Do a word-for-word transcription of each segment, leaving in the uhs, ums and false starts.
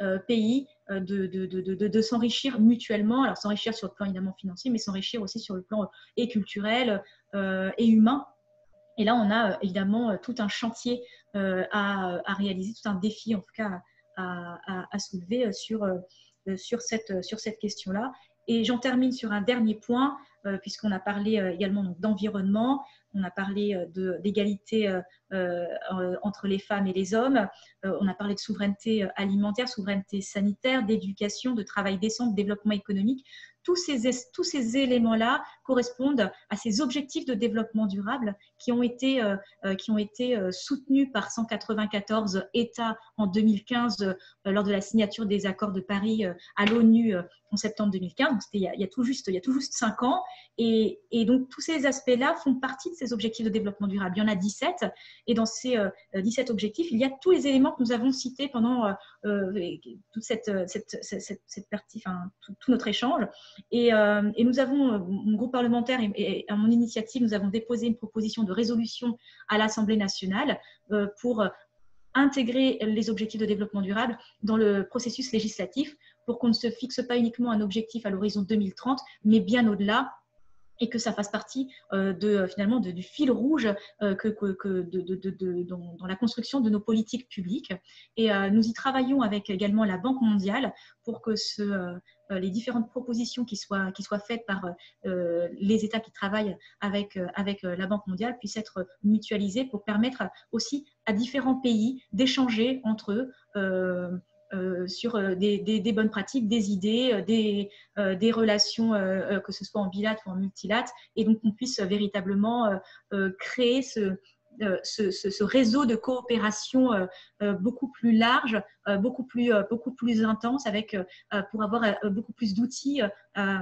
euh, pays euh, de, de, de, de, de s'enrichir mutuellement, alors s'enrichir sur le plan évidemment financier, mais s'enrichir aussi sur le plan et culturel euh, et humain. Et là, on a évidemment tout un chantier euh, à, à réaliser, tout un défi en tout cas à, à, à soulever sur, sur cette, sur cette question-là. Et j'en termine sur un dernier point, euh, puisqu'on a parlé euh, également d'environnement, on a parlé euh, d'égalité euh, euh, entre les femmes et les hommes, euh, on a parlé de souveraineté alimentaire, souveraineté sanitaire, d'éducation, de travail décent, de développement économique. Tous ces, tous ces éléments-là correspondent à ces objectifs de développement durable qui ont été, euh, qui ont été euh, soutenus par cent quatre-vingt-quatorze États en deux mille quinze euh, lors de la signature des accords de Paris euh, à l'ONU euh, en septembre deux mille quinze. Donc, c'était il y a, il y a tout juste, il y a tout juste cinq ans. Et, et donc, tous ces aspects-là font partie de ces objectifs de développement durable. Il y en a dix-sept. Et dans ces euh, dix-sept objectifs, il y a tous les éléments que nous avons cités pendant euh, toute cette, cette, cette, cette, cette partie, enfin, tout, tout notre échange. Et, euh, et nous avons, mon groupe parlementaire et, et à mon initiative, nous avons déposé une proposition de résolution à l'Assemblée nationale euh, pour intégrer les objectifs de développement durable dans le processus législatif pour qu'on ne se fixe pas uniquement un objectif à l'horizon deux mille trente, mais bien au-delà, et que ça fasse partie euh, de, finalement de, du fil rouge euh, que, que, que de, de, de, de, dans, dans la construction de nos politiques publiques. Et euh, nous y travaillons avec également la Banque mondiale pour que ce, euh, les différentes propositions qui soient, qui soient faites par euh, les États qui travaillent avec, avec la Banque mondiale puissent être mutualisées pour permettre aussi à différents pays d'échanger entre eux euh, Euh, sur euh, des, des, des bonnes pratiques, des idées, euh, des, euh, des relations, euh, que ce soit en bilat ou en multilat, et donc qu'on puisse véritablement euh, euh, créer ce, euh, ce, ce, ce réseau de coopération euh, euh, beaucoup plus large, euh, beaucoup, plus, euh, beaucoup plus intense, avec, euh, pour avoir euh, beaucoup plus d'outils euh,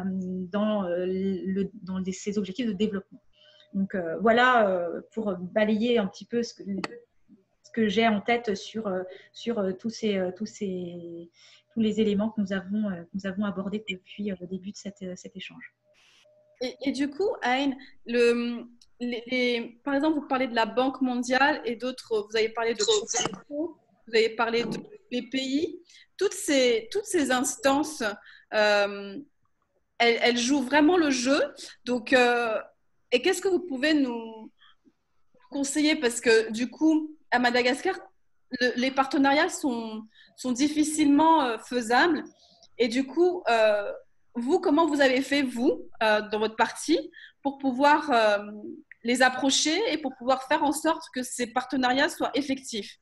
dans, le, dans ces objectifs de développement. Donc euh, voilà euh, pour balayer un petit peu ce que que j'ai en tête sur, sur tous, ces, tous, ces, tous les éléments que nous avons, que nous avons abordés depuis le début de cette, cet échange. Et, et du coup, Aïn, le, les, les, par exemple, vous parlez de la Banque mondiale et d'autres, vous avez parlé de vous avez parlé de les pays. Toutes ces, toutes ces instances, euh, elles, elles jouent vraiment le jeu. Donc, euh, et qu'est-ce que vous pouvez nous conseiller? Parce que du coup, à Madagascar, le, les partenariats sont, sont difficilement euh, faisables. Et du coup, euh, vous, comment vous avez fait, vous, euh, dans votre parti, pour pouvoir euh, les approcher et pour pouvoir faire en sorte que ces partenariats soient effectifs?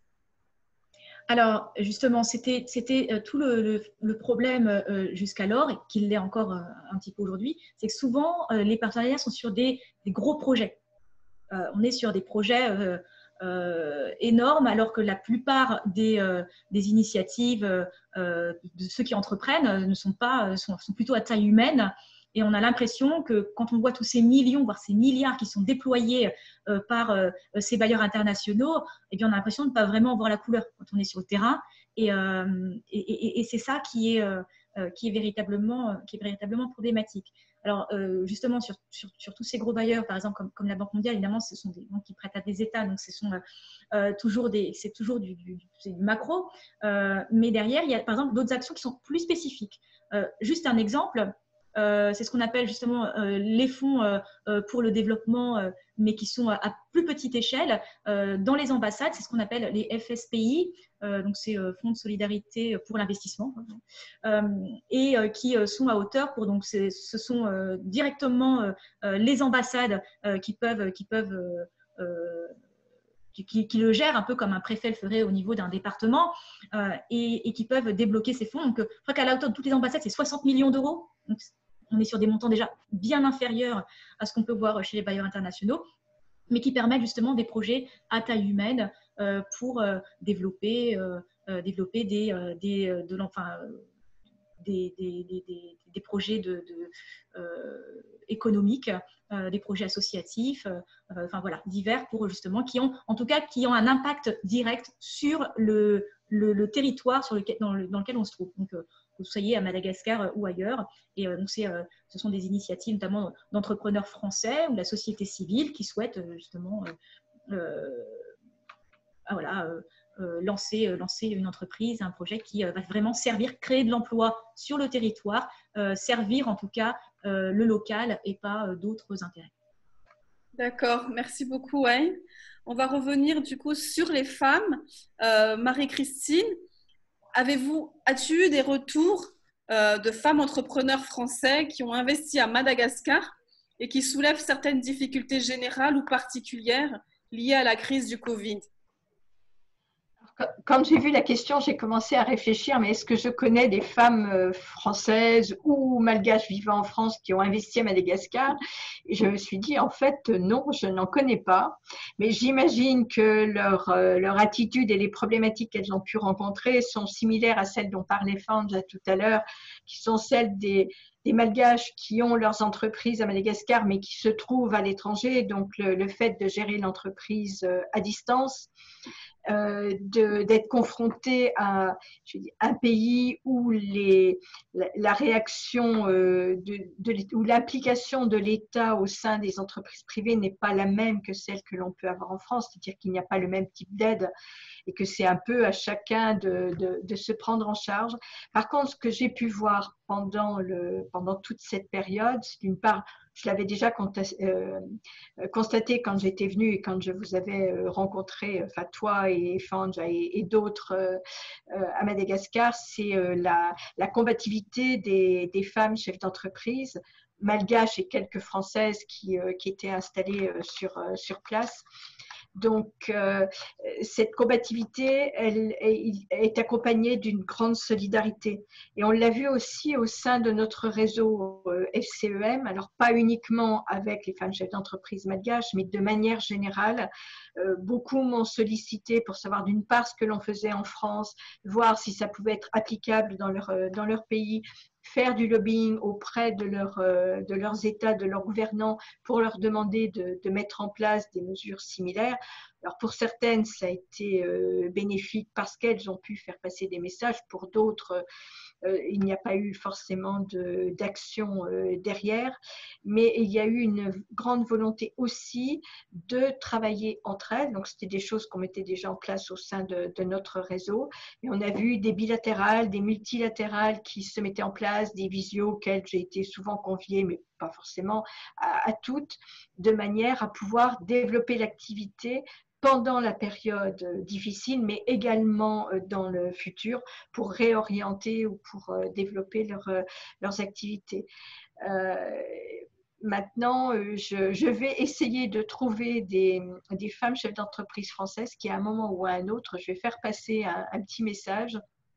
Alors, justement, c'était tout le, le, le problème euh, jusqu'alors, et qu'il l'est encore euh, un petit peu aujourd'hui, c'est que souvent, euh, les partenariats sont sur des, des gros projets. Euh, on est sur des projets euh, euh, énormes, alors que la plupart des, euh, des initiatives euh, de ceux qui entreprennent ne sont pas, sont, sont plutôt à taille humaine. Et on a l'impression que quand on voit tous ces millions, voire ces milliards qui sont déployés euh, par euh, ces bailleurs internationaux, eh bien, on a l'impression de ne pas vraiment voir la couleur quand on est sur le terrain. Et, euh, et, et, et c'est ça qui est, euh, qui, est véritablement, qui est véritablement problématique. Alors, euh, justement, sur, sur, sur tous ces gros bailleurs, par exemple, comme, comme la Banque mondiale, évidemment, ce sont des banques qui prêtent à des États, donc ce sont euh, toujours des, c'est toujours du, du, du macro. Euh, mais derrière, il y a, par exemple, d'autres actions qui sont plus spécifiques. Euh, juste un exemple, euh, c'est ce qu'on appelle justement euh, les fonds euh, pour le développement, euh, mais qui sont à, à plus petite échelle. Euh, dans les ambassades, c'est ce qu'on appelle les F S P I, euh, donc c'est euh, Fonds de solidarité pour l'investissement, euh, et euh, qui euh, sont à hauteur pour, donc ce sont euh, directement euh, les ambassades euh, qui peuvent, qui peuvent euh, euh, Qui, qui, le gèrent un peu comme un préfet le ferait au niveau d'un département euh, et, et qui peuvent débloquer ces fonds. Donc, je crois qu'à la hauteur de toutes les ambassades, c'est soixante millions d'euros. Donc, on est sur des montants déjà bien inférieurs à ce qu'on peut voir chez les bailleurs internationaux, mais qui permettent justement des projets à taille humaine euh, pour euh, développer, euh, euh, développer des, euh, des, de l'enfant. Des, des, des, des projets de, de, euh, économiques, euh, des projets associatifs, euh, enfin voilà, divers pour justement qui ont, en tout cas, qui ont un impact direct sur le, le, le territoire sur lequel, dans, le, dans lequel on se trouve. Donc, euh, que vous soyez à Madagascar euh, ou ailleurs. Et euh, donc, c'est, euh, ce sont des initiatives notamment d'entrepreneurs français ou de la société civile qui souhaitent euh, justement, euh, euh, ah, voilà. Euh, euh, lancer, euh, lancer une entreprise, un projet qui euh, va vraiment servir, créer de l'emploi sur le territoire, euh, servir en tout cas euh, le local et pas euh, d'autres intérêts. D'accord, merci beaucoup, Wayne. On va revenir du coup sur les femmes. Euh, Marie-Christine, avez-vous, as-tu eu des retours euh, de femmes entrepreneurs français qui ont investi à Madagascar et qui soulèvent certaines difficultés générales ou particulières liées à la crise du Covid? Quand j'ai vu la question, j'ai commencé à réfléchir, mais est-ce que je connais des femmes françaises ou malgaches vivant en France qui ont investi à Madagascar? Et je me suis dit, en fait, non, je n'en connais pas. Mais j'imagine que leur, leur attitude et les problématiques qu'elles ont pu rencontrer sont similaires à celles dont parlait Fanja tout à l'heure, qui sont celles des, des malgaches qui ont leurs entreprises à Madagascar, mais qui se trouvent à l'étranger. Donc, le, le fait de gérer l'entreprise à distance, Euh, d'être confronté à je dis, un pays où les, la, la réaction euh, de, de, où l'implication de l'État au sein des entreprises privées n'est pas la même que celle que l'on peut avoir en France, c'est-à-dire qu'il n'y a pas le même type d'aide et que c'est un peu à chacun de, de, de se prendre en charge. Par contre, ce que j'ai pu voir pendant, le, pendant toute cette période, d'une part, je l'avais déjà constaté quand j'étais venue et quand je vous avais rencontré, enfin toi et Fanja et, et d'autres à Madagascar, c'est la, la combativité des, des femmes chefs d'entreprise, malgaches et quelques françaises qui, qui étaient installées sur, sur place. Donc, euh, cette combativité, elle, elle est accompagnée d'une grande solidarité. Et on l'a vu aussi au sein de notre réseau euh, F C E M, alors pas uniquement avec les femmes chefs d'entreprise malgaches, mais de manière générale. Euh, beaucoup m'ont sollicité pour savoir d'une part ce que l'on faisait en France, voir si ça pouvait être applicable dans leur, dans leur pays, faire du lobbying auprès de, leur, de leurs États, de leurs gouvernants, pour leur demander de, de mettre en place des mesures similaires. Alors pour certaines, ça a été euh, bénéfique parce qu'elles ont pu faire passer des messages. Pour d'autres, euh, il n'y a pas eu forcément d'action euh, derrière. Mais il y a eu une grande volonté aussi de travailler entre elles. Donc c'était des choses qu'on mettait déjà en place au sein de, de notre réseau. Et on a vu des bilatérales, des multilatérales qui se mettaient en place, des visios auxquelles j'ai été souvent conviée, mais pas forcément à, à toutes, de manière à pouvoir développer l'activité pendant la période difficile, mais également dans le futur pour réorienter ou pour développer leur, leurs activités. Euh, Maintenant, je, je vais essayer de trouver des, des femmes chefs d'entreprise françaises qui, à un moment ou à un autre, je vais faire passer un, un petit message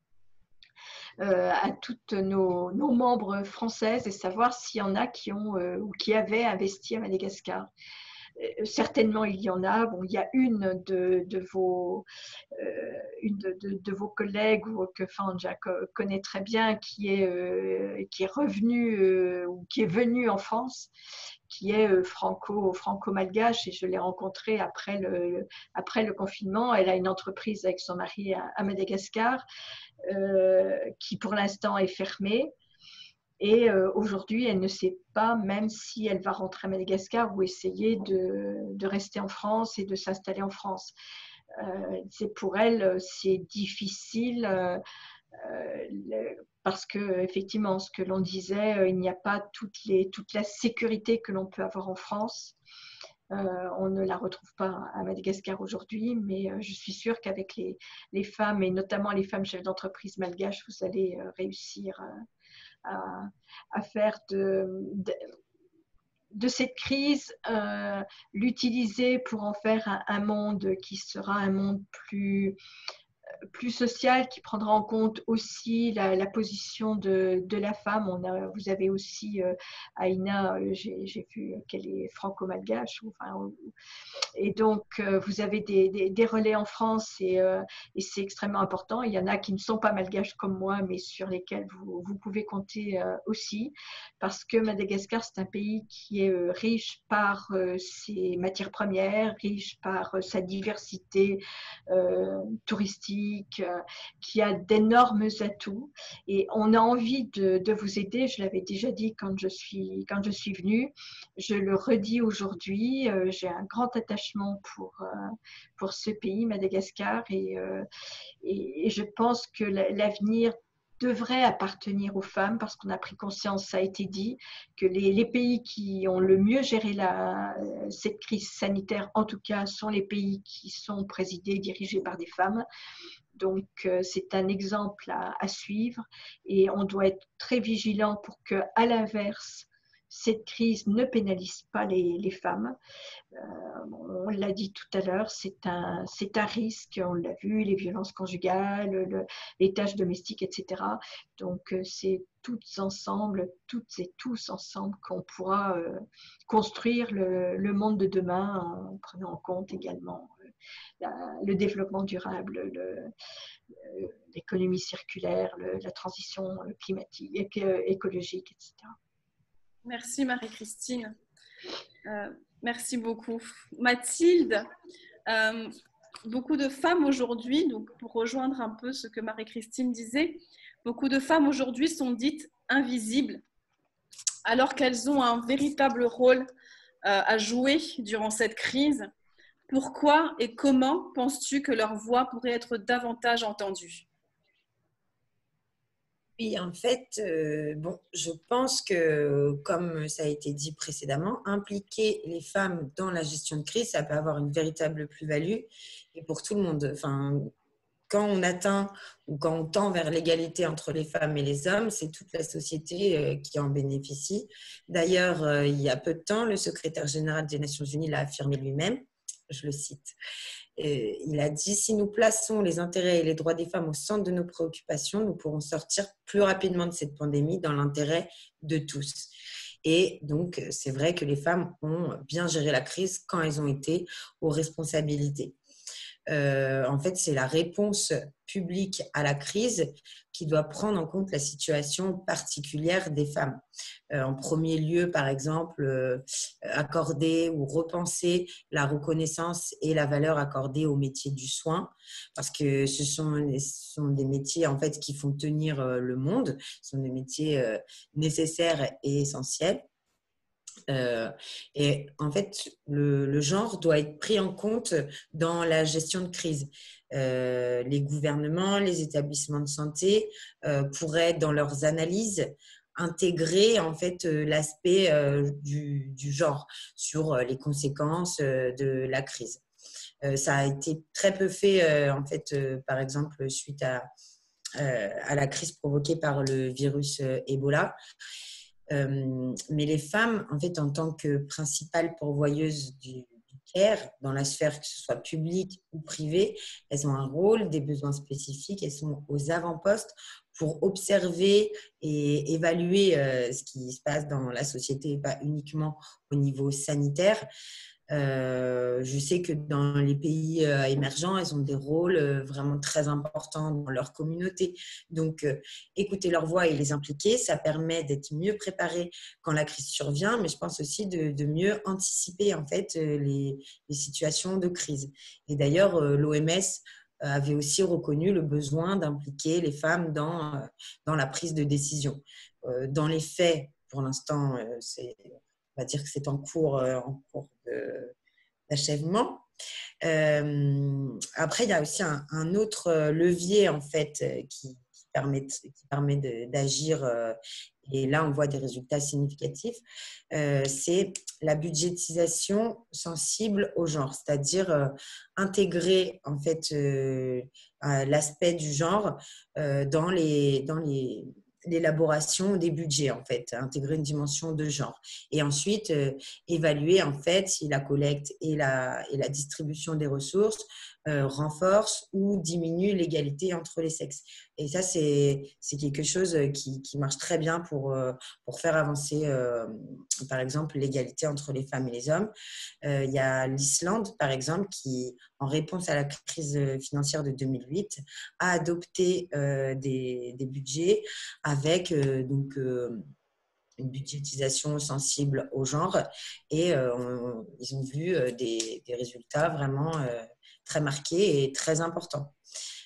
euh, à toutes nos, nos membres françaises et savoir s'il y en a qui ont euh, ou qui avaient investi à Madagascar. Certainement, il y en a. Bon, il y a une de, de, vos, euh, une de, de, de vos collègues ou que Fanja connaît très bien, qui est, euh, qui est revenue euh, ou qui est venue en France, qui est euh, franco, franco-malgache, et je l'ai rencontrée après le, après le confinement. Elle a une entreprise avec son mari à, à Madagascar, euh, qui pour l'instant est fermée. Et euh, aujourd'hui, elle ne sait pas même si elle va rentrer à Madagascar ou essayer de, de rester en France et de s'installer en France. Euh, c'est pour elle, c'est difficile euh, euh, parce que effectivement, ce que l'on disait, euh, il n'y a pas toutes les, toute la sécurité que l'on peut avoir en France. Euh, on ne la retrouve pas à Madagascar aujourd'hui, mais euh, je suis sûre qu'avec les, les femmes, et notamment les femmes chefs d'entreprise malgaches, vous allez euh, réussir euh, À, à faire de, de, de cette crise, euh, l'utiliser pour en faire un, un monde qui sera un monde plus, plus social, qui prendra en compte aussi la, la position de, de la femme. On a, vous avez aussi euh, Aïna, euh, j'ai vu qu'elle est franco-malgache, enfin, et donc euh, vous avez des, des, des relais en France et, euh, et c'est extrêmement important. Il y en a qui ne sont pas malgaches comme moi, mais sur lesquels vous, vous pouvez compter euh, aussi, parce que Madagascar, c'est un pays qui est euh, riche par euh, ses matières premières, riche par euh, sa diversité euh, touristique, dynamique, euh, qui a d'énormes atouts. Et on a envie de, de vous aider. Je l'avais déjà dit quand je suis, quand je suis venue. Je le redis aujourd'hui. Euh, j'ai un grand attachement pour, euh, pour ce pays, Madagascar. Et, euh, et, et je pense que l'avenir devrait appartenir aux femmes parce qu'on a pris conscience, ça a été dit, que les, les pays qui ont le mieux géré la, cette crise sanitaire, en tout cas, sont les pays qui sont présidés, dirigés par des femmes. Donc, euh, c'est un exemple à, à suivre et on doit être très vigilant pour que, à l'inverse, cette crise ne pénalise pas les, les femmes. Euh, on l'a dit tout à l'heure, c'est un, c'est un risque, on l'a vu, les violences conjugales, le, les tâches domestiques, et cetera. Donc, euh, c'est toutes ensemble, toutes et tous ensemble qu'on pourra euh, construire le, le monde de demain en prenant en compte également euh, la, le développement durable, le, l'économie circulaire, le, la transition climatique, écologique, et cetera. Merci Marie-Christine. Euh, merci beaucoup. Mathilde, euh, beaucoup de femmes aujourd'hui, donc pour rejoindre un peu ce que Marie-Christine disait, beaucoup de femmes aujourd'hui sont dites invisibles alors qu'elles ont un véritable rôle euh, à jouer durant cette crise. Pourquoi et comment penses-tu que leur voix pourrait être davantage entendue ? Oui, en fait, euh, bon, je pense que, comme ça a été dit précédemment, impliquer les femmes dans la gestion de crise, ça peut avoir une véritable plus-value et pour tout le monde. Enfin, quand on atteint ou quand on tend vers l'égalité entre les femmes et les hommes, c'est toute la société euh, qui en bénéficie. D'ailleurs, euh, il y a peu de temps, le secrétaire général des Nations Unies l'a affirmé lui-même, je le cite. Et il a dit « Si nous plaçons les intérêts et les droits des femmes au centre de nos préoccupations, nous pourrons sortir plus rapidement de cette pandémie dans l'intérêt de tous. » Et donc, c'est vrai que les femmes ont bien géré la crise quand elles ont été aux responsabilités. Euh, en fait, c'est la réponse publique à la crise qui doit prendre en compte la situation particulière des femmes. Euh, en premier lieu, par exemple, euh, accorder ou repenser la reconnaissance et la valeur accordée aux métiers du soin, parce que ce sont, ce sont des métiers en fait qui font tenir euh, le monde, ce sont des métiers euh, nécessaires et essentiels. Euh, et en fait, le, le genre doit être pris en compte dans la gestion de crise. Euh, les gouvernements, les établissements de santé euh, pourraient, dans leurs analyses, intégrer en fait euh, l'aspect euh, du, du genre sur les conséquences euh, de la crise. Euh, ça a été très peu fait, euh, en fait, euh, par exemple, suite à, euh, à la crise provoquée par le virus euh, Ebola. Euh, mais les femmes, en fait, en tant que principales pourvoyeuses du, du care, dans la sphère que ce soit publique ou privée, elles ont un rôle, des besoins spécifiques, elles sont aux avant-postes pour observer et évaluer euh, ce qui se passe dans la société et pas uniquement au niveau sanitaire. Euh, je sais que dans les pays euh, émergents, elles ont des rôles euh, vraiment très importants dans leur communauté. Donc, euh, écouter leur voix et les impliquer, ça permet d'être mieux préparé quand la crise survient, mais je pense aussi de, de mieux anticiper en fait euh, les, les situations de crise. Et d'ailleurs, euh, l'O M S avait aussi reconnu le besoin d'impliquer les femmes dans, euh, dans la prise de décision. Euh, dans les faits, pour l'instant, euh, c'est... on va dire que c'est en cours, euh, en cours de, d'achèvement. Euh, après, il y a aussi un, un autre levier en fait qui, qui permet, qui permet de, d'agir euh, et là on voit des résultats significatifs. Euh, c'est la budgétisation sensible au genre, c'est-à-dire euh, intégrer en fait euh, l'aspect du genre euh, dans les dans les l'élaboration des budgets, en fait, intégrer une dimension de genre. Et ensuite, euh, évaluer, en fait, si la collecte et la, et la distribution des ressources euh, renforcent ou diminuent l'égalité entre les sexes. Et ça, c'est, c'est quelque chose qui, qui marche très bien pour, euh, pour faire avancer, euh, par exemple, l'égalité entre les femmes et les hommes. Euh, il y a l'Islande, par exemple, qui, en réponse à la crise financière de deux mille huit, a adopté euh, des, des budgets avec euh, donc, euh, une budgétisation sensible au genre et euh, on, ils ont vu euh, des, des résultats vraiment euh, très marqués et très importants.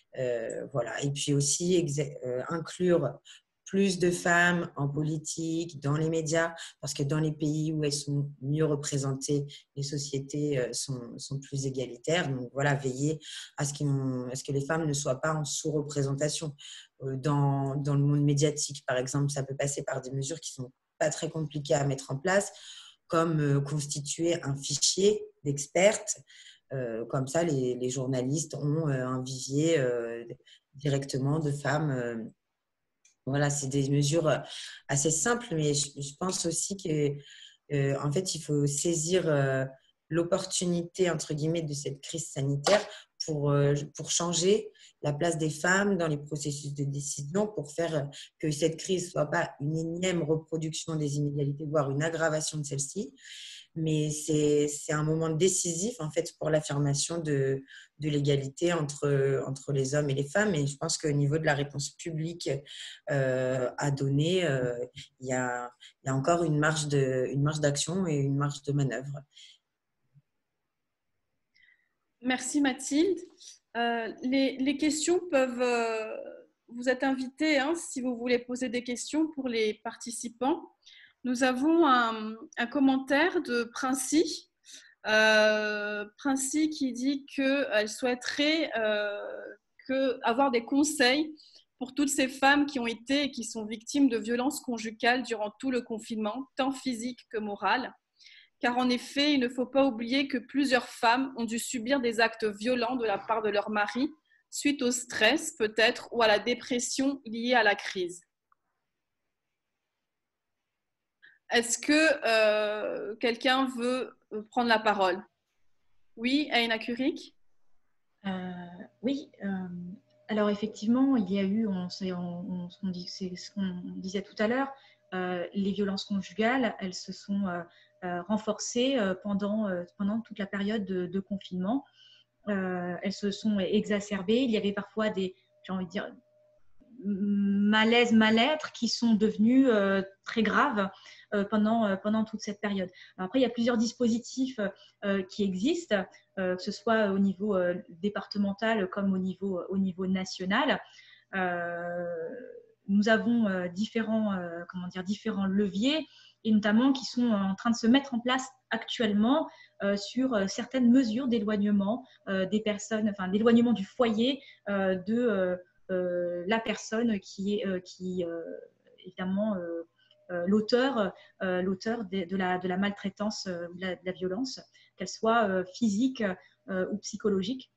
Euh, voilà. Et puis aussi euh, inclure plus de femmes en politique, dans les médias, parce que dans les pays où elles sont mieux représentées, les sociétés euh, sont, sont plus égalitaires. Donc voilà, veiller à ce, à ce que les femmes ne soient pas en sous-représentation. Euh, dans, dans le monde médiatique, par exemple, ça peut passer par des mesures qui ne sont pas très compliquées à mettre en place, comme euh, constituer un fichier d'expertes. Euh, comme ça, les, les journalistes ont euh, un vivier euh, directement de femmes. Euh, voilà, c'est des mesures assez simples, mais je, je pense aussi que, euh, en fait, il faut saisir euh, l'opportunité, entre guillemets, de cette crise sanitaire pour, euh, pour changer la place des femmes dans les processus de décision, pour faire que cette crise ne soit pas une énième reproduction des inégalités, voire une aggravation de celles-ci. Mais c'est un moment décisif, en fait, pour l'affirmation de, de l'égalité entre, entre les hommes et les femmes. Et je pense qu'au niveau de la réponse publique euh, à donner, euh, il y a, il y a encore une marge de, une marge d'action et une marge de manœuvre. Merci Mathilde. Euh, les, les questions peuvent... Euh, vous être invités, hein, si vous voulez poser des questions pour les participants. Nous avons un, un commentaire de Princy, euh, Princy qui dit qu'elle souhaiterait euh, que, avoir des conseils pour toutes ces femmes qui ont été et qui sont victimes de violences conjugales durant tout le confinement, tant physique que morale. Car en effet, il ne faut pas oublier que plusieurs femmes ont dû subir des actes violents de la part de leur mari, suite au stress peut-être ou à la dépression liée à la crise. Est-ce que euh, quelqu'un veut prendre la parole? Oui, Aïna Kurik. euh, Oui, euh, alors effectivement, il y a eu, on, on, on, on dit, c'est ce qu'on disait tout à l'heure, euh, les violences conjugales, elles se sont euh, euh, renforcées euh, pendant, euh, pendant toute la période de, de confinement. Euh, elles se sont exacerbées. Il y avait parfois des, j'ai envie de dire, malaises, mal-être qui sont devenus euh, très graves euh, pendant, euh, pendant toute cette période. Alors après, il y a plusieurs dispositifs euh, qui existent, euh, que ce soit au niveau euh, départemental comme au niveau, au niveau national. Euh, nous avons euh, différents, euh, comment dire, différents leviers, et notamment qui sont en train de se mettre en place actuellement euh, sur euh, certaines mesures d'éloignement euh, des personnes, enfin d'éloignement du foyer euh, de euh, euh, la personne qui est, euh, qui euh, évidemment euh, euh, l'auteur, euh, l'auteur de, de, la, de la maltraitance, euh, de, la, de la violence, qu'elle soit euh, physique euh, ou psychologique.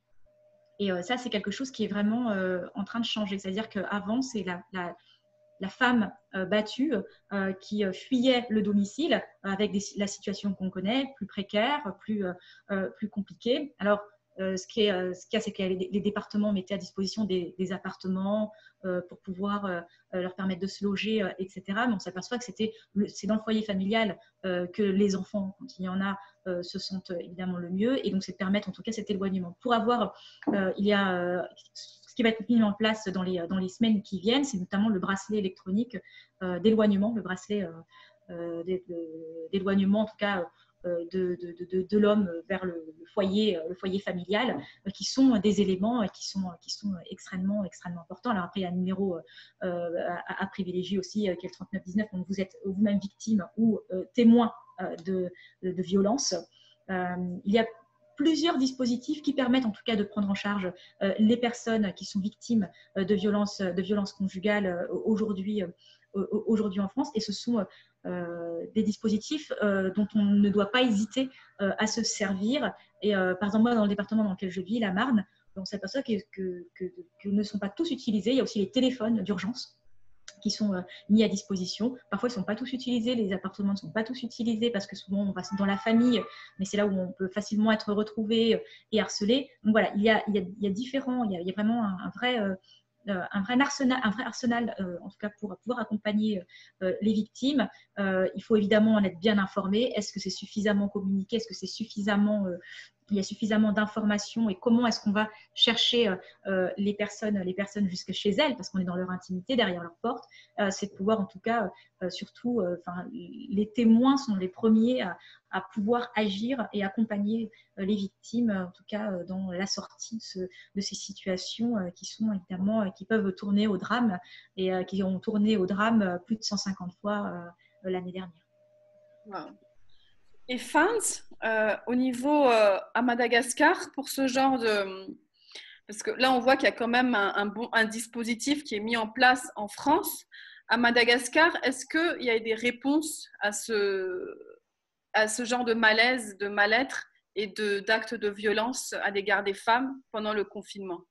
Et euh, ça, c'est quelque chose qui est vraiment euh, en train de changer. C'est-à-dire qu'avant, c'est la, la la femme euh, battue euh, qui euh, fuyait le domicile avec des, la situation qu'on connaît, plus précaire, plus, euh, plus compliquée. Alors, euh, ce qu'il y a, c'est que les, les départements mettaient à disposition des, des appartements euh, pour pouvoir euh, leur permettre de se loger, euh, et cetera. Mais on s'aperçoit que c'était c'est dans le foyer familial euh, que les enfants, quand il y en a, euh, se sentent évidemment le mieux. Et donc, c'est de permettre en tout cas cet éloignement. Pour avoir, euh, il y a... Euh, ce qui va être mis en place dans les, dans les semaines qui viennent, c'est notamment le bracelet électronique euh, d'éloignement, le bracelet euh, d'éloignement, en tout cas, euh, de, de, de, de l'homme vers le, le, foyer, le foyer familial, euh, qui sont des éléments qui sont, qui sont extrêmement, extrêmement importants. Alors après, il y a un numéro euh, à, à privilégier aussi, euh, qui est le trente-neuf dix-neuf, donc vous êtes vous-même victime ou euh, témoin euh, de, de, de violence. Euh, il y a plusieurs dispositifs qui permettent en tout cas de prendre en charge euh, les personnes qui sont victimes euh, de violences de violences conjugales euh, aujourd'hui euh, aujourd'hui en France, et ce sont euh, des dispositifs euh, dont on ne doit pas hésiter euh, à se servir. Et euh, par exemple, moi, dans le département dans lequel je vis, la Marne, on s'aperçoit que, que, que, que ne sont pas tous utilisés. Il y a aussi les téléphones d'urgence qui sont euh, mis à disposition. Parfois, ils ne sont pas tous utilisés, les appartements ne sont pas tous utilisés parce que souvent, on va dans la famille, mais c'est là où on peut facilement être retrouvé et harcelé. Donc voilà, il y a, il y a, il y a différents, il y a, il y a vraiment un, un vrai... Euh, un vrai arsenal, un vrai arsenal euh, en tout cas pour pouvoir accompagner euh, les victimes. Euh, il faut évidemment en être bien informé. Est-ce que c'est suffisamment communiqué? Est-ce que c'est suffisamment euh, il y a suffisamment d'informations et comment est-ce qu'on va chercher euh, les personnes, les personnes jusque chez elles, parce qu'on est dans leur intimité, derrière leur porte, euh, c'est de pouvoir en tout cas, euh, surtout, euh, les témoins sont les premiers à, à pouvoir agir et accompagner euh, les victimes, en tout cas euh, dans la sortie de, ce, de ces situations euh, qui sont évidemment, euh, qui peuvent tourner au drame et euh, qui ont tourné au drame euh, plus de cent cinquante fois euh, l'année dernière. Wow. Et Fans, euh, au niveau euh, à Madagascar, pour ce genre de... Parce que là, on voit qu'il y a quand même un, un, bon, un dispositif qui est mis en place en France. À Madagascar, est-ce qu'il y a des réponses à ce, à ce genre de malaise, de mal-être et de, d'actes de violence à l'égard des femmes pendant le confinement?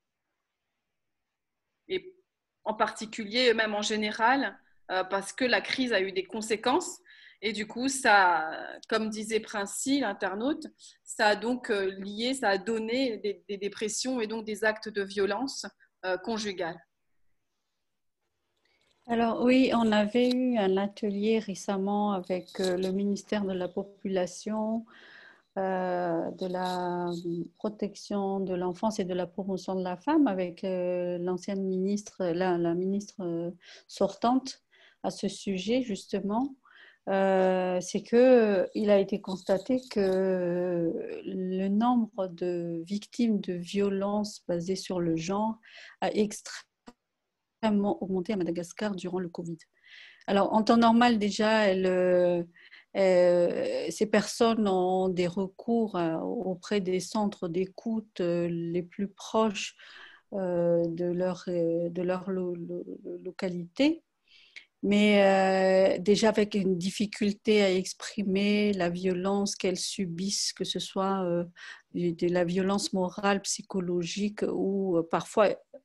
Et en particulier, même en général, euh, parce que la crise a eu des conséquences. Et du coup, ça, comme disait Princy, l'internaute, ça a donc euh, lié, ça a donné des, des dépressions et donc des actes de violence euh, conjugale. Alors oui, on avait eu un atelier récemment avec euh, le ministère de la Population, euh, de la protection de l'enfance et de la promotion de la femme, avec euh, l'ancienne ministre, la, la ministre euh, sortante à ce sujet justement. Euh, c'est qu'il a été constaté que le nombre de victimes de violences basées sur le genre a extrêmement augmenté à Madagascar durant le Covid. Alors, en temps normal, déjà, elle, euh, euh, ces personnes ont des recours euh, auprès des centres d'écoute euh, les plus proches euh, de leur, euh, de leur lo- lo- localité. Mais euh, déjà avec une difficulté à exprimer la violence qu'elles subissent, que ce soit euh, de la violence morale, psychologique ou euh, parfois,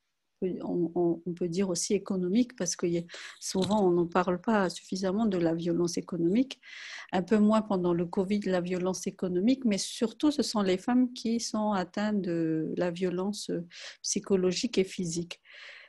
on, on, on peut dire aussi économique, parce que souvent on n'en parle pas suffisamment de la violence économique, un peu moins pendant le Covid, la violence économique, mais surtout ce sont les femmes qui sont atteintes de la violence psychologique et physique.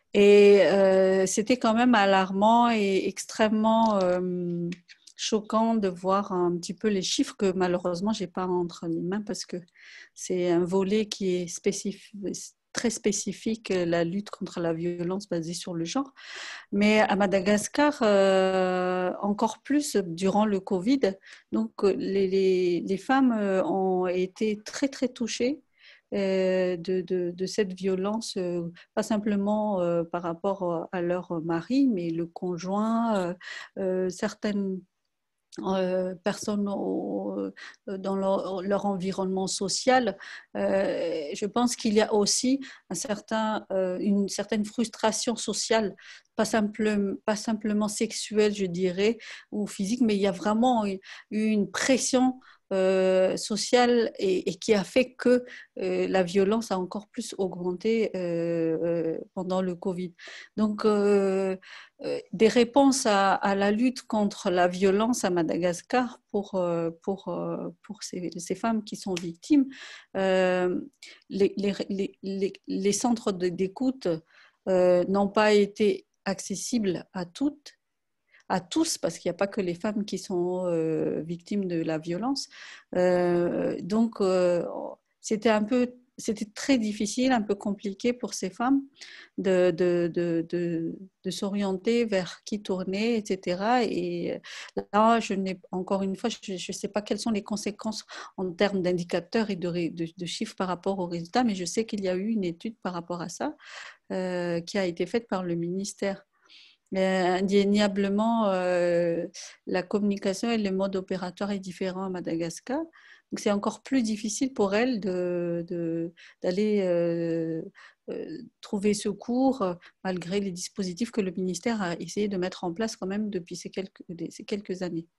Et euh, c'était quand même alarmant et extrêmement euh, choquant de voir un petit peu les chiffres que malheureusement je n'ai pas entre les mains parce que c'est un volet qui est spécifique, très spécifique, la lutte contre la violence basée sur le genre. Mais à Madagascar, euh, encore plus durant le Covid, donc les, les, les femmes ont été très très touchées de, de, de cette violence, pas simplement par rapport à leur mari, mais le conjoint, certaines Euh, personnes au, dans leur, leur environnement social. Euh, je pense qu'il y a aussi un certain, euh, une certaine frustration sociale, pas, simple, pas simplement sexuelle, je dirais, ou physique, mais il y a vraiment eu une pression euh, sociale et, et qui a fait que euh, la violence a encore plus augmenté euh, euh, pendant le Covid. Donc, euh, euh, des réponses à, à la lutte contre la violence à Madagascar pour, euh, pour, euh, pour ces, ces femmes qui sont victimes. Euh, les, les, les, les centres d'écoute euh, n'ont pas été accessibles à toutes, à tous, parce qu'il n'y a pas que les femmes qui sont euh, victimes de la violence. Euh, donc, euh, c'était un peu, c'était très difficile, un peu compliqué pour ces femmes de, de, de, de, de s'orienter vers qui tourner, et cetera. Et là, je n'ai, encore une fois, je ne sais pas quelles sont les conséquences en termes d'indicateurs et de, de, de chiffres par rapport aux résultats, mais je sais qu'il y a eu une étude par rapport à ça euh, qui a été faite par le ministère. Mais indéniablement, euh, la communication et le mode opératoire est différent à Madagascar. Donc, c'est encore plus difficile pour elle de, de, d'aller euh, euh, trouver secours euh, malgré les dispositifs que le ministère a essayé de mettre en place quand même depuis ces quelques, ces quelques années.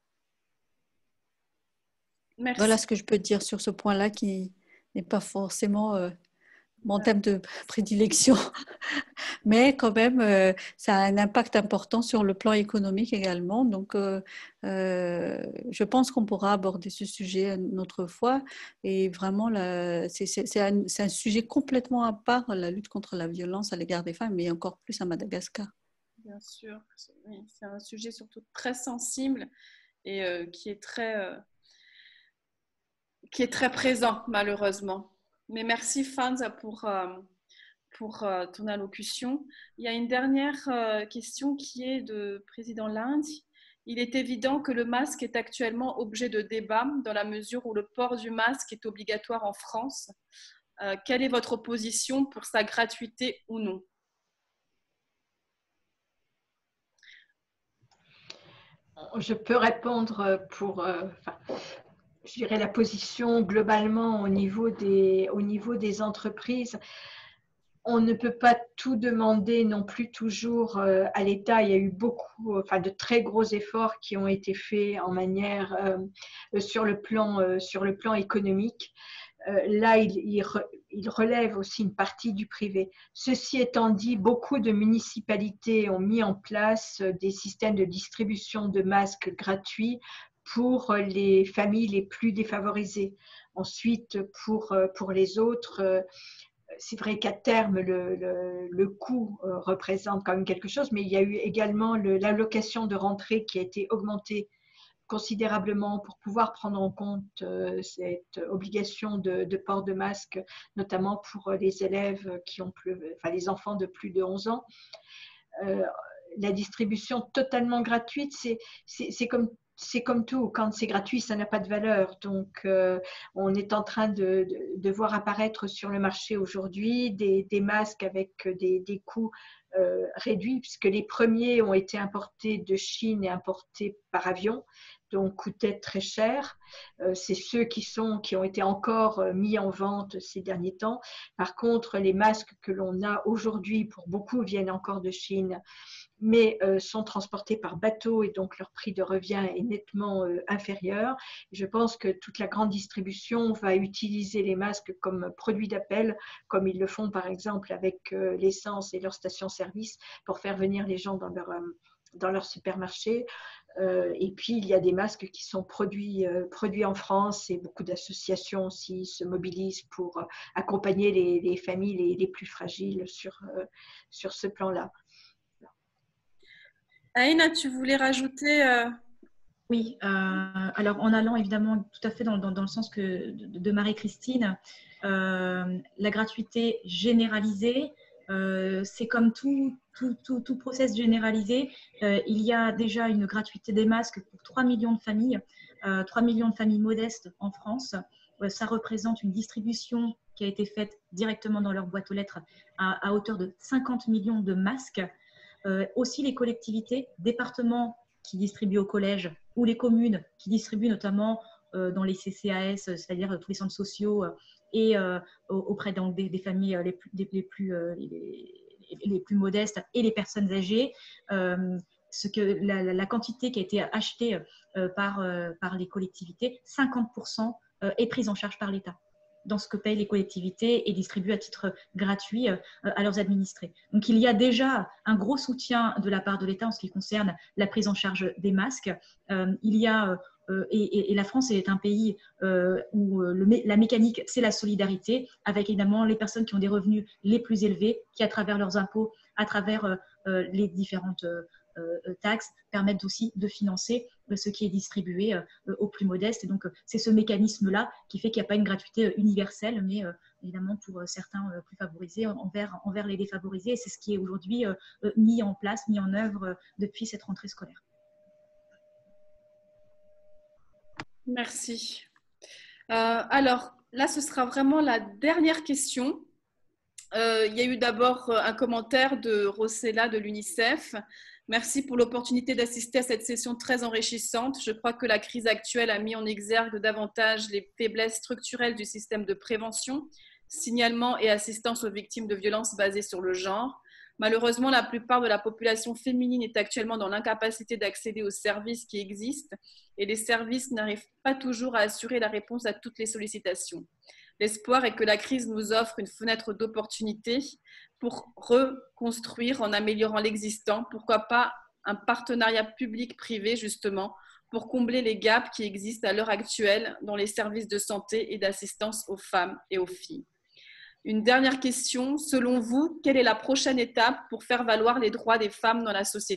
Merci. Voilà ce que je peux dire sur ce point-là qui n'est pas forcément euh, mon thème de prédilection. Mais quand même, euh, ça a un impact important sur le plan économique également. Donc, euh, euh, je pense qu'on pourra aborder ce sujet une autre fois. Et vraiment, la, c'est, c'est, c'est, un, c'est un sujet complètement à part, la lutte contre la violence à l'égard des femmes, mais encore plus à Madagascar. Bien sûr, oui, c'est un sujet surtout très sensible et euh, qui est très... Euh, qui est très présent malheureusement. Mais merci Fanza pour, euh, pour euh, ton allocution. Il y a une dernière euh, question qui est de Président Linde. Il est évident que le masque est actuellement objet de débat dans la mesure où le port du masque est obligatoire en France. Euh, quelle est votre position pour sa gratuité ou non? Je peux répondre pour, euh, enfin, je dirais la position globalement au niveau des, au niveau des entreprises. On ne peut pas tout demander non plus toujours euh, à l'État. Il y a eu beaucoup, enfin de très gros efforts qui ont été faits en manière euh, sur le plan, euh, sur le plan économique. Euh, là, il, il, il relève aussi une partie du privé. Ceci étant dit, beaucoup de municipalités ont mis en place des systèmes de distribution de masques gratuits pour les familles les plus défavorisées. Ensuite, pour, pour les autres, c'est vrai qu'à terme, le, le, le coût représente quand même quelque chose, mais il y a eu également l'allocation de rentrée qui a été augmentée considérablement pour pouvoir prendre en compte euh, cette obligation de, de port de masque, notamment pour les élèves qui ont plus, enfin les enfants de plus de onze ans. Euh, la distribution totalement gratuite, c'est comme c'est comme tout, quand c'est gratuit, ça n'a pas de valeur. Donc, euh, on est en train de, de, de voir apparaître sur le marché aujourd'hui des, des masques avec des, des coûts euh, réduits, puisque les premiers ont été importés de Chine et importés par avion, donc coûtaient très cher. Euh, c'est ceux qui, sont, qui ont été encore mis en vente ces derniers temps. Par contre, les masques que l'on a aujourd'hui, pour beaucoup, viennent encore de Chine, mais euh, sont transportés par bateau et donc leur prix de revient est nettement euh, inférieur. Je pense que toute la grande distribution va utiliser les masques comme produit d'appel, comme ils le font par exemple avec euh, l'essence et leurs stations-service pour faire venir les gens dans leur, euh, dans leur supermarché. Euh, et puis, il y a des masques qui sont produits, euh, produits en France et beaucoup d'associations aussi se mobilisent pour euh, accompagner les, les familles les, les plus fragiles sur, euh, sur ce plan-là. Aïna, tu voulais rajouter euh... Oui, euh, alors en allant évidemment tout à fait dans, dans, dans le sens que de, de Marie-Christine, euh, la gratuité généralisée, euh, c'est comme tout, tout, tout, tout process généralisé. Euh, il y a déjà une gratuité des masques pour trois millions de familles, euh, trois millions de familles modestes en France. Euh, ça représente une distribution qui a été faite directement dans leur boîte aux lettres à, à hauteur de cinquante millions de masques. Euh, aussi les collectivités, départements qui distribuent au collège ou les communes qui distribuent notamment euh, dans les C C A S, c'est-à-dire tous les centres sociaux euh, et euh, auprès donc, des, des familles les plus, les, plus, euh, les, les plus modestes et les personnes âgées. Euh, ce que la, la quantité qui a été achetée euh, par, euh, par les collectivités, cinquante pour cent euh, est prise en charge par l'État dans ce que payent les collectivités et distribuent à titre gratuit euh, à leurs administrés. Donc, il y a déjà un gros soutien de la part de l'État en ce qui concerne la prise en charge des masques. Euh, il y a, euh, et, et la France est un pays euh, où le, la mécanique, c'est la solidarité, avec évidemment les personnes qui ont des revenus les plus élevés, qui à travers leurs impôts, à travers euh, les différentes euh, Euh, taxes permettent aussi de financer euh, ce qui est distribué euh, aux plus modestes. Et donc, euh, c'est ce mécanisme-là qui fait qu'il n'y a pas une gratuité universelle, mais euh, évidemment pour certains euh, plus favorisés envers, envers les défavorisés. Et c'est ce qui est aujourd'hui euh, mis en place, mis en œuvre euh, depuis cette rentrée scolaire. Merci. Euh, alors, là, ce sera vraiment la dernière question. Euh, il y a eu d'abord un commentaire de Rossella de l'UNICEF. Merci pour l'opportunité d'assister à cette session très enrichissante. Je crois que la crise actuelle a mis en exergue davantage les faiblesses structurelles du système de prévention, signalement et assistance aux victimes de violences basées sur le genre. Malheureusement, la plupart de la population féminine est actuellement dans l'incapacité d'accéder aux services qui existent et les services n'arrivent pas toujours à assurer la réponse à toutes les sollicitations. L'espoir est que la crise nous offre une fenêtre d'opportunité pour reconstruire en améliorant l'existant. Pourquoi pas un partenariat public-privé, justement, pour combler les gaps qui existent à l'heure actuelle dans les services de santé et d'assistance aux femmes et aux filles. Une dernière question. Selon vous, quelle est la prochaine étape pour faire valoir les droits des femmes dans la société ?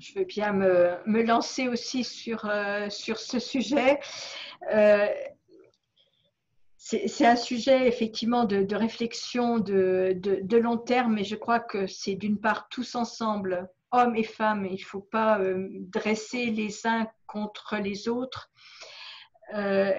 je veux bien me, me lancer aussi sur, euh, sur ce sujet. Euh, c'est un sujet effectivement de, de réflexion de, de, de long terme, et je crois que c'est d'une part tous ensemble, hommes et femmes, il ne faut pas euh, dresser les uns contre les autres. Euh,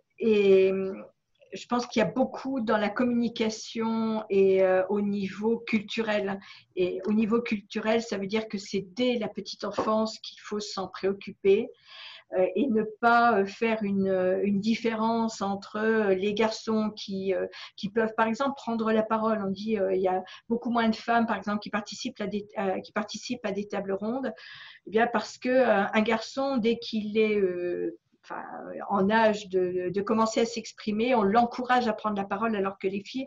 et je pense qu'il y a beaucoup dans la communication et euh, au niveau culturel. Et au niveau culturel, ça veut dire que c'est dès la petite enfance qu'il faut s'en préoccuper euh, et ne pas faire une, une différence entre les garçons qui, euh, qui peuvent, par exemple, prendre la parole. On dit euh, il y a beaucoup moins de femmes, par exemple, qui participent à des, euh, qui participent à des tables rondes. Eh bien, parce que euh, un garçon, dès qu'il est euh, Enfin, en âge de, de commencer à s'exprimer, on l'encourage à prendre la parole, alors que les filles,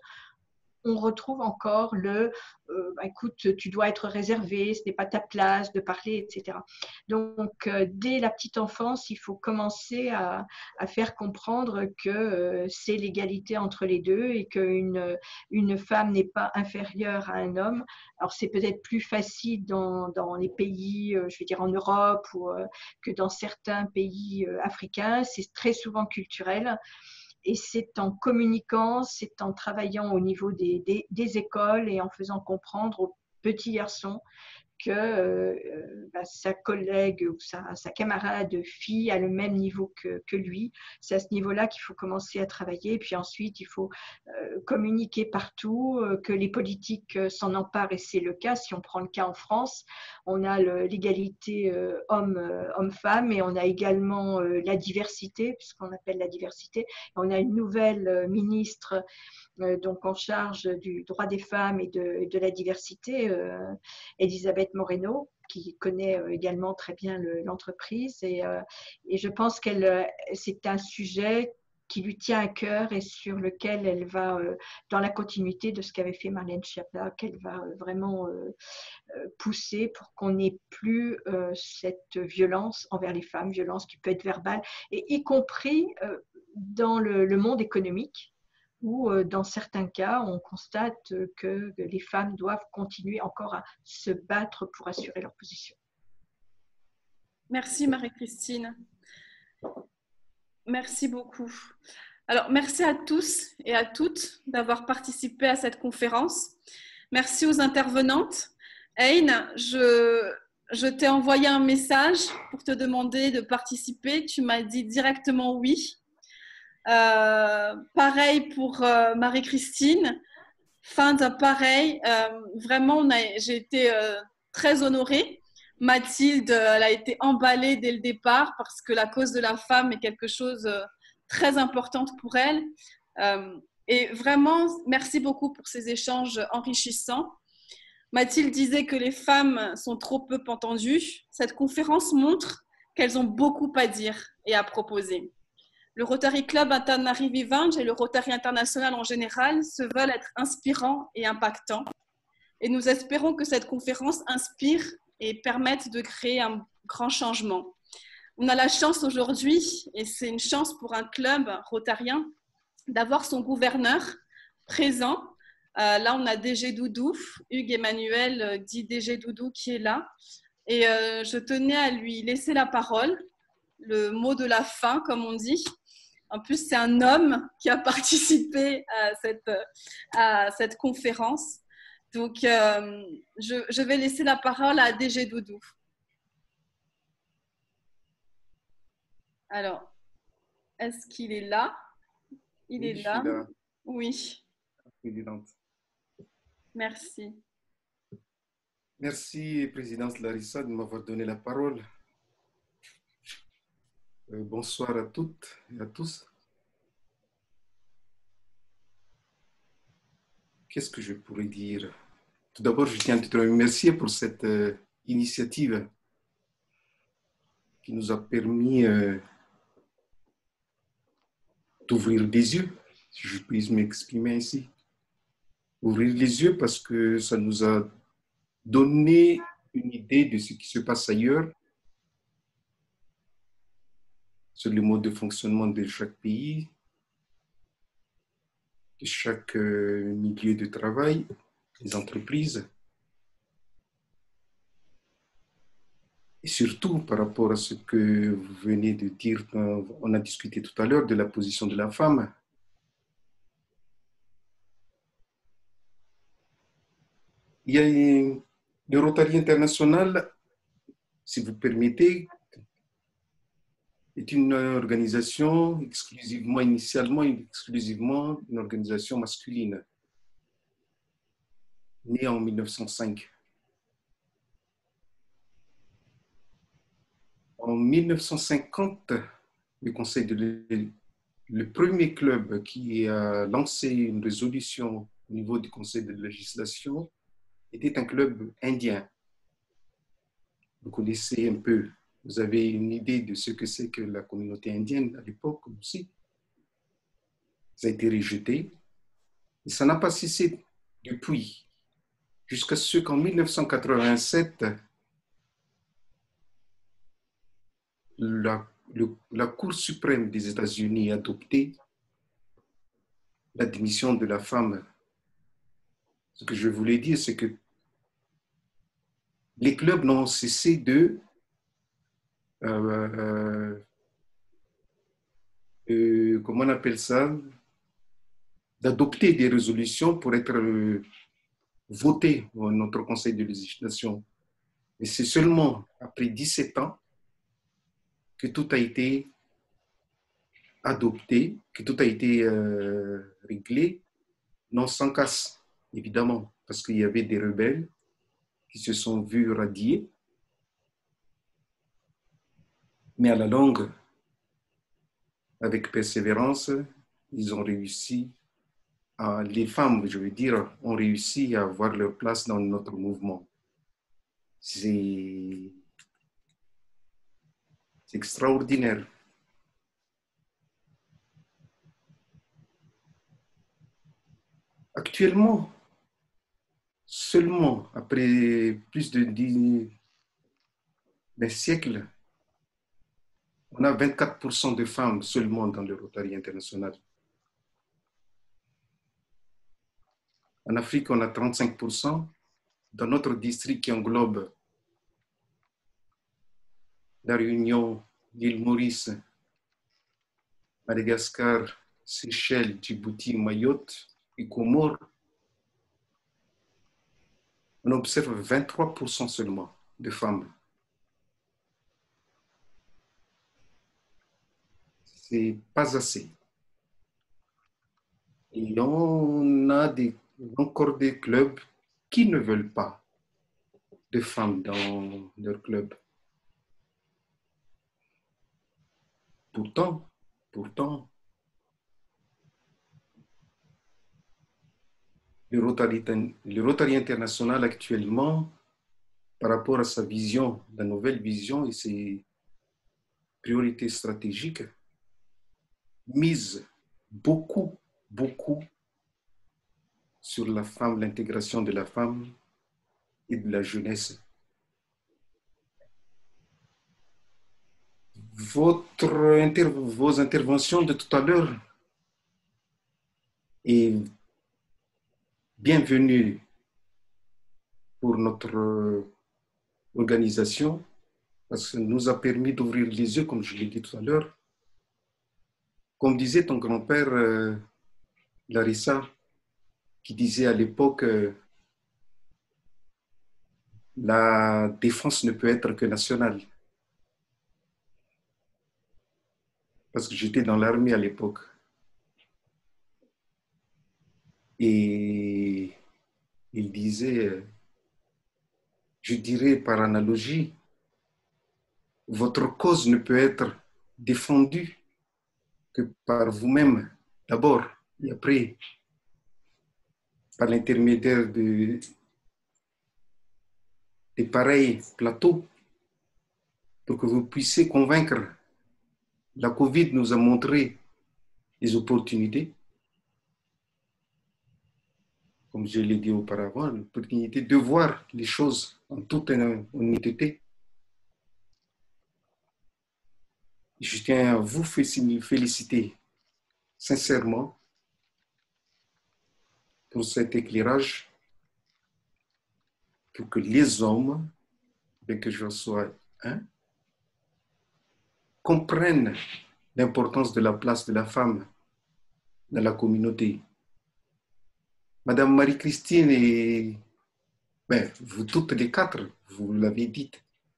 on retrouve encore le euh, bah, écoute, tu dois être réservé, ce n'est pas ta place de parler, et cetera. Donc, euh, dès la petite enfance, il faut commencer à, à faire comprendre que euh, c'est l'égalité entre les deux et qu'une une femme n'est pas inférieure à un homme. Alors, c'est peut-être plus facile dans, dans les pays, euh, je veux dire en Europe, ou, euh, que dans certains pays euh, africains. C'est très souvent culturel. Et c'est en communiquant, c'est en travaillant au niveau des, des, des écoles et en faisant comprendre aux petits garçons que euh, bah, sa collègue ou sa, sa camarade fille a le même niveau que, que lui. C'est à ce niveau-là qu'il faut commencer à travailler. Et puis ensuite, il faut euh, communiquer partout, euh, que les politiques euh, s'en emparent, et c'est le cas. Si on prend le cas en France, on a l'égalité euh, homme-femme, et on a également euh, la diversité, puisqu'on appelle la diversité. On a une nouvelle euh, ministre Euh, donc en charge du droit des femmes et de, de la diversité, euh, Elisabeth Moreno, qui connaît euh, également très bien l'entreprise. Le, et, euh, et je pense qu'elle, c'est un sujet qui lui tient à cœur et sur lequel elle va, euh, dans la continuité de ce qu'avait fait Marlène Schiappa, qu'elle va euh, vraiment euh, pousser pour qu'on n'ait plus euh, cette violence envers les femmes, violence qui peut être verbale, et y compris euh, dans le, le monde économique, où dans certains cas, on constate que les femmes doivent continuer encore à se battre pour assurer leur position. Merci Marie-Christine. Merci beaucoup. Alors, merci à tous et à toutes d'avoir participé à cette conférence. Merci aux intervenantes. Aïn, je, je t'ai envoyé un message pour te demander de participer. Tu m'as dit directement oui. Euh, pareil pour euh, Marie-Christine. Fin de pareil. Euh, vraiment, j'ai été euh, très honorée. Mathilde, elle a été emballée dès le départ parce que la cause de la femme est quelque chose de très important pour elle. Euh, et vraiment, merci beaucoup pour ces échanges enrichissants. Mathilde disait que les femmes sont trop peu entendues. Cette conférence montre qu'elles ont beaucoup à dire et à proposer. Le Rotary Club Antananarivo et le Rotary International en général se veulent être inspirants et impactants. Et nous espérons que cette conférence inspire et permette de créer un grand changement. On a la chance aujourd'hui, et c'est une chance pour un club rotarien, d'avoir son gouverneur présent. Euh, là, on a D G Doudou, Hugues Emmanuel, dit D G Doudou, qui est là. Et euh, je tenais à lui laisser la parole, le mot de la fin, comme on dit. En plus, c'est un homme qui a participé à cette, à cette conférence. Donc, euh, je, je vais laisser la parole à D G Doudou. Alors, est-ce qu'il est là? Il oui, est là. là. Oui. Présidente. Merci. Merci, Présidente Larissa, de m'avoir donné la parole. Euh, bonsoir à toutes et à tous. Qu'est-ce que je pourrais dire? Tout d'abord, je tiens à te remercier pour cette euh, initiative qui nous a permis euh, d'ouvrir les yeux, si je puis m'exprimer ainsi. Ouvrir les yeux parce que ça nous a donné une idée de ce qui se passe ailleurs, sur le mode de fonctionnement de chaque pays, de chaque euh, milieu de travail, les entreprises. Et surtout par rapport à ce que vous venez de dire, on a discuté tout à l'heure de la position de la femme. Il y a une, le Rotary International, si vous permettez, est une organisation exclusivement, initialement, exclusivement une organisation masculine, née en mille neuf cent cinq. En mille neuf cent cinquante, le Conseil de l'E- le premier club qui a lancé une résolution au niveau du Conseil de législation était un club indien. Vous connaissez un peu, vous avez une idée de ce que c'est que la communauté indienne à l'époque aussi. Ça a été rejeté et ça n'a pas cessé depuis, jusqu'à ce qu'en mille neuf cent quatre-vingt-sept, la, le- la Cour suprême des États-Unis a adopté l'admission de la femme. Ce que je voulais dire, c'est que les clubs n'ont cessé de, euh, euh, comment on appelle ça, d'adopter des résolutions pour être euh, votées dans notre conseil de législation. Et c'est seulement après dix-sept ans que tout a été adopté, que tout a été euh, réglé, non sans casse, évidemment, parce qu'il y avait des rebelles qui se sont vus radier. Mais à la longue, avec persévérance, ils ont réussi, à, les femmes, je veux dire, ont réussi à avoir leur place dans notre mouvement. C'est c'est extraordinaire. Actuellement, seulement après plus de dix, d'un siècle, on a vingt-quatre pour cent de femmes seulement dans le Rotary international. En Afrique, on a trente-cinq pour cent. Dans notre district qui englobe La Réunion, l'île Maurice, Madagascar, Seychelles, Djibouti, Mayotte et Comores, on observe vingt-trois pour cent seulement de femmes. C'est pas assez. Et on a des, encore des clubs qui ne veulent pas de femmes dans leur club. Pourtant, pourtant, le Rotary, le Rotary international actuellement, par rapport à sa vision, la nouvelle vision et ses priorités stratégiques, mise beaucoup, beaucoup sur la femme, l'intégration de la femme et de la jeunesse. Votre inter vos interventions de tout à l'heure est bienvenue pour notre organisation parce que ça nous a permis d'ouvrir les yeux, comme je l'ai dit tout à l'heure. Comme disait ton grand-père, euh, Larissa, qui disait à l'époque euh, la défense ne peut être que nationale. Parce que j'étais dans l'armée à l'époque. Et il disait, je dirais par analogie, votre cause ne peut être défendue que par vous-même d'abord, et après, par l'intermédiaire de, de pareils plateaux, pour que vous puissiez convaincre. La COVID nous a montré les opportunités, comme je l'ai dit auparavant, l'opportunité de voir les choses en toute honnêteté. Je tiens à vous féliciter sincèrement pour cet éclairage, pour que les hommes, bien que je sois hein, comprennent l'importance de la place de la femme dans la communauté. Madame Marie-Christine et ben, vous toutes les quatre, vous l'avez dit.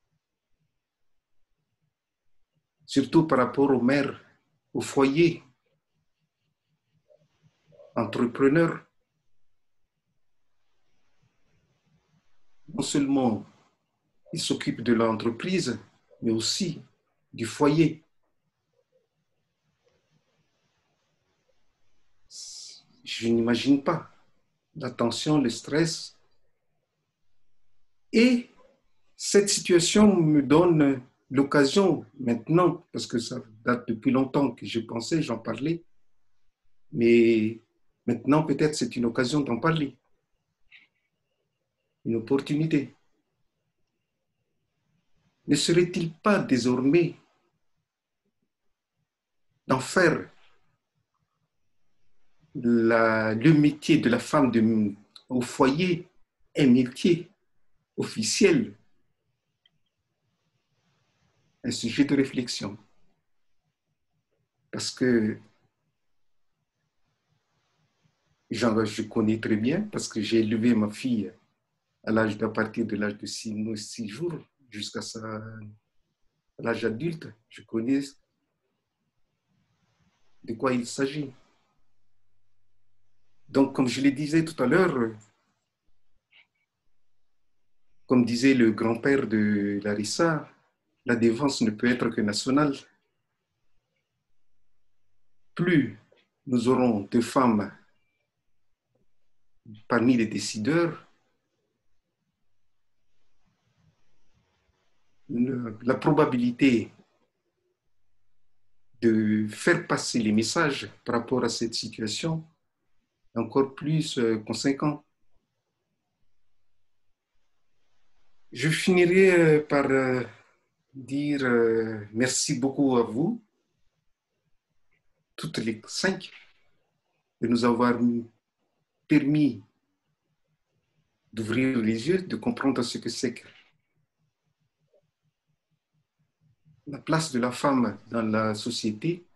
Surtout par rapport aux mères, au foyer, entrepreneurs. Non seulement ils s'occupent de l'entreprise, mais aussi du foyer. Je n'imagine pas la tension, le stress. Et cette situation me donne l'occasion maintenant, parce que ça date depuis longtemps que je pensais, j'en parlais, mais maintenant peut-être c'est une occasion d'en parler, une opportunité. Ne serait-il pas désormais d'en faire la, le métier de la femme de, au foyer un métier officiel, un sujet de réflexion? Parce que je connais très bien, parce que j'ai élevé ma fille à l'âge à partir de l'âge de six mois, six jours jusqu'à sa, l'âge adulte. Je connais de quoi il s'agit. Donc, comme je le disais tout à l'heure, comme disait le grand-père de Larissa, la défense ne peut être que nationale. Plus nous aurons de femmes parmi les décideurs, la probabilité de faire passer les messages par rapport à cette situation est encore plus conséquente. Je finirai par dire merci beaucoup à vous, toutes les cinq, de nous avoir permis d'ouvrir les yeux, de comprendre ce que c'est que la place de la femme dans la société.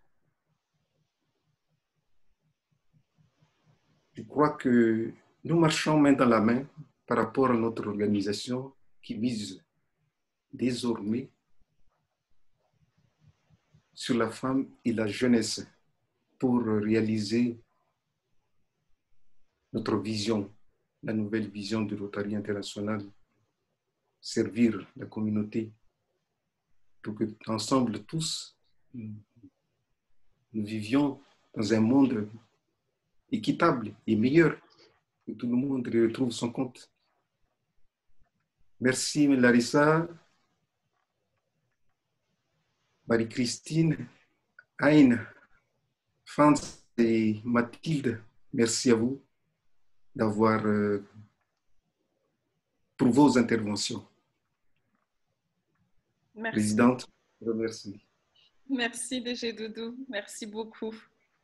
Je crois que nous marchons main dans la main par rapport à notre organisation qui mise désormais sur la femme et la jeunesse pour réaliser notre vision, la nouvelle vision du Rotary International, servir la communauté pour que ensemble tous nous vivions dans un monde équitable et meilleur, que tout le monde retrouve son compte. Merci Larissa, Marie-Christine, Aïn, Franz et Mathilde. Merci à vous d'avoir, euh, pour vos interventions. Merci. Présidente, je vous remercie. Merci D G Doudou, merci beaucoup.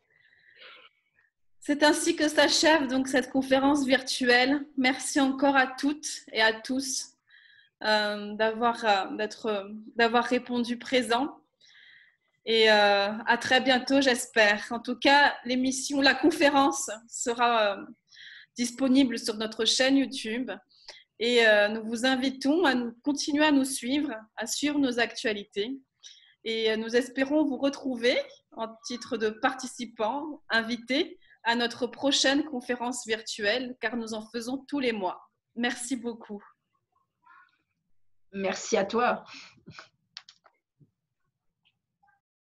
C'est ainsi que s'achève donc cette conférence virtuelle. Merci encore à toutes et à tous euh, d'avoir euh, d'être, d'avoir répondu présent. Et euh, à très bientôt, j'espère. En tout cas, l'émission, la conférence sera euh, disponible sur notre chaîne YouTube. Et euh, nous vous invitons à nous, continuer à nous suivre, à suivre nos actualités. Et euh, nous espérons vous retrouver en titre de participants, invités à notre prochaine conférence virtuelle, car nous en faisons tous les mois. Merci beaucoup. Merci à toi.